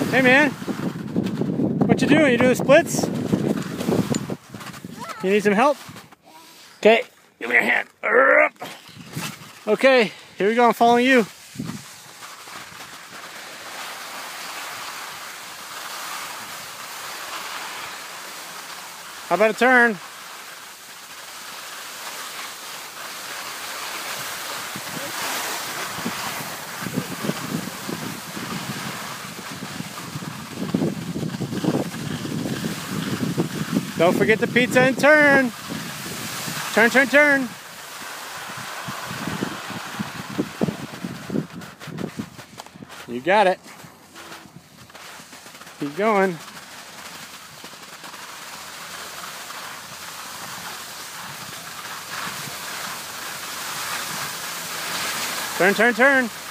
Hey man, what you doing? You doing splits? You need some help? Okay, give me a hand. Okay, here we go, I'm following you. How about a turn? Don't forget the pizza and turn. Turn, turn, turn. You got it. Keep going. Turn, turn, turn.